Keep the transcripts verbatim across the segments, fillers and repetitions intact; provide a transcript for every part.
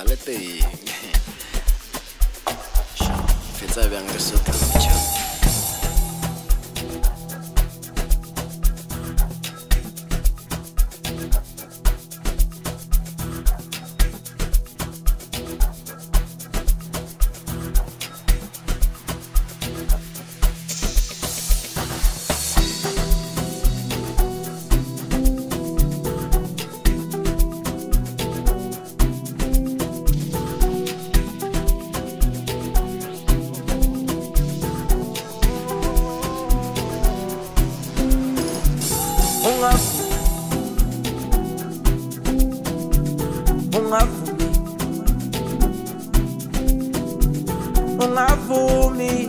Galete. Fetsa bjang re sotla metšha. Ungavumi,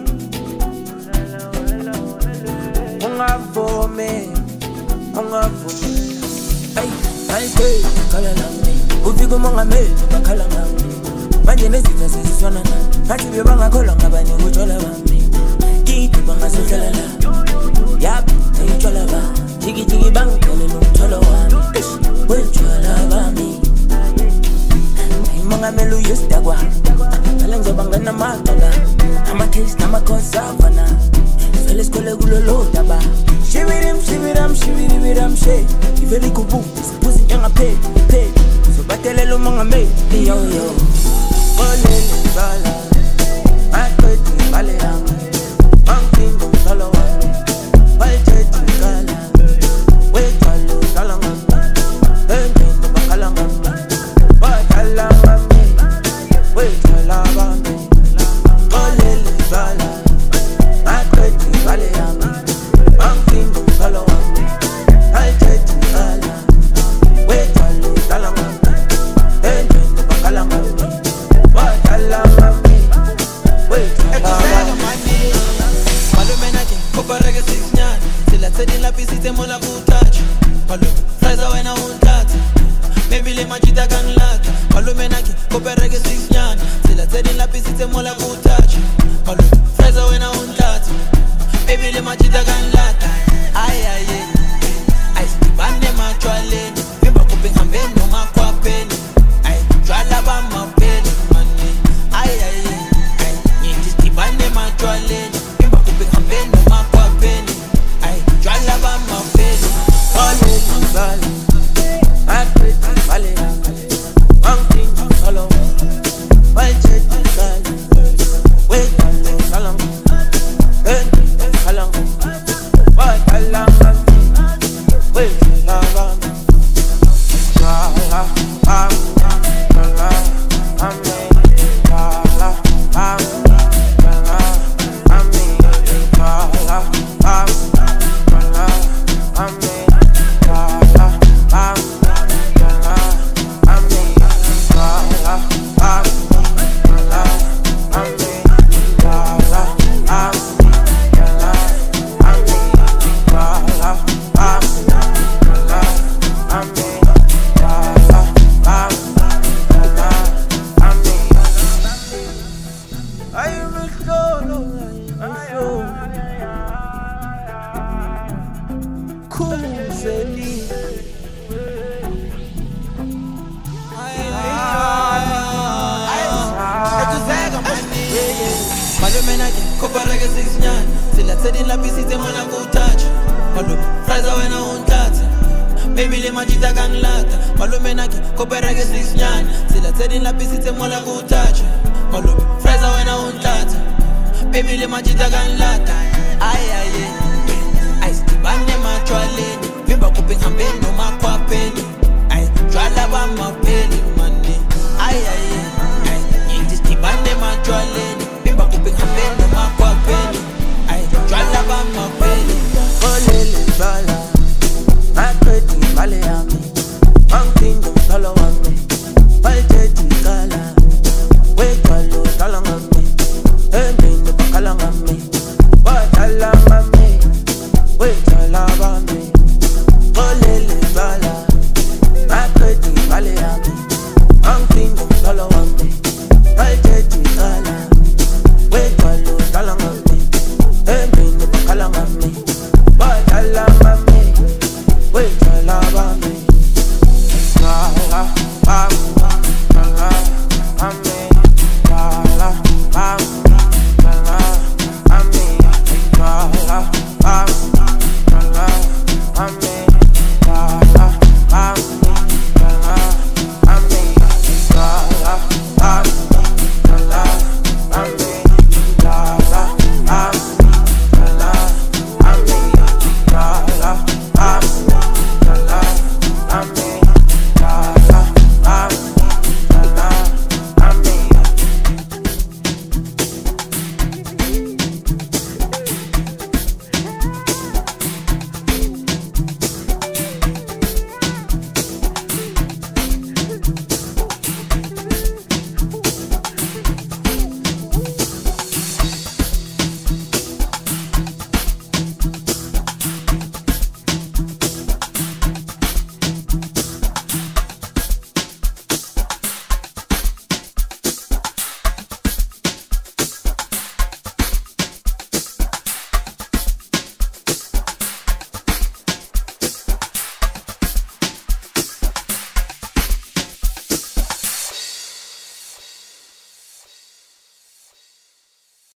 ungavumi, ungavumi. Ay, ay, hey, kala lami. Ufika umongameli bakhala ngami. Manje nezitha seziswana na. Ngathi bebangakholwa ngabanye utshwala bami. Kithi bangasohlala la. Yap, ayitshwala ba. Jiki jiki bangicele nomthwalo wami. Wetshwala bami. Mongameli uyisdakwa. Ngale ngizobangana amagqala. Ama-case nama-cause afana. Vele sikhole kulolo daba. Shibirim shibiram shibiribiram she. Ivele ikubuthi siphuza into engapheli pheli. Sobatelela umongameli yo yo. Olele ngizala. Aqedwe ibhale yami. Angidinga umthwalo wami. Bayithethe ngikala. Wetshwala uhlala ngami. Engqondo bakhala ngami. Bakhala ngami. Wetshwala bami. Olele ngizala. Aqedwe ibhale yami. Angidinga umthwalo wami. Bayithethe ngikala. Wetshwala uhlala ngami. Engqondo bakhala ngami. Bakhala ngami. Wetshwala bami. Malume nake kopareke sisinyana sila tsedi la pisitse mola kutouch malume fraza wena unthatha maybe le majita kanglata malume nake kopareke sisinyana sila tsedi la pisitse mola kutouch malume fraza wena unthatha maybe le majita kanglata ay ay ay stibane machwaleni vimba kupe ngambeni noma kwapeni ay jwala ba mapeni mani ay ay ay ngithi stibane machwaleni vimba kupe ngambeni noma kwapeni ay jwala ba mapeni Olele ngizala. Aqedwe ibhale yami. Angidinga umthwalo wami. Bayithethe ngikala. Wetshwala uhlala ngami. Engqondo bakhala ngami. Bakhala ngami. Wetshwala bami. Jwala bami. Jwala bami. Jwala bami. Jwala bami. Jwala bami. Jwala bami. Malume nake kopareke sisinyana sila tsedi la pisitse mola kutouch malume fraza wena unthatha maybe le majita kanglata malume nake kopareke sisinyana sila tsedi la pisitse mola kutouch malume fraza wena unthatha maybe le majita kanglata ay ay ay stibane machwaleni vimba kupe ngambeni noma kwapeni ay jwala ba mapeni mani ay ay ay ngithi stibane machwaleni vimba kupe ngambeni noma kwapeni ay jwala ba mapeni Olele ngizala. Aqedwe ibhale yami. Angidinga umthwalo wami. Bayithethe ngikala. Wetshwala uhlala ngami. Engqondo bakhala ngami.